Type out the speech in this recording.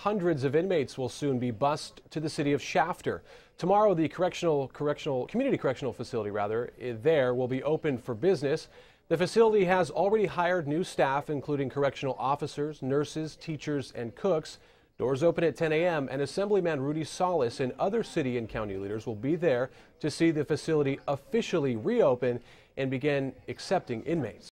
hundreds of inmates will soon be bused to the city of Shafter. Tomorrow, the Community Correctional Facility there will be open for business. The facility has already hired new staff, including correctional officers, nurses, teachers, and cooks. Doors open at 10 a.m. and Assemblyman Rudy Salas and other city and county leaders will be there to see the facility officially reopen and begin accepting inmates.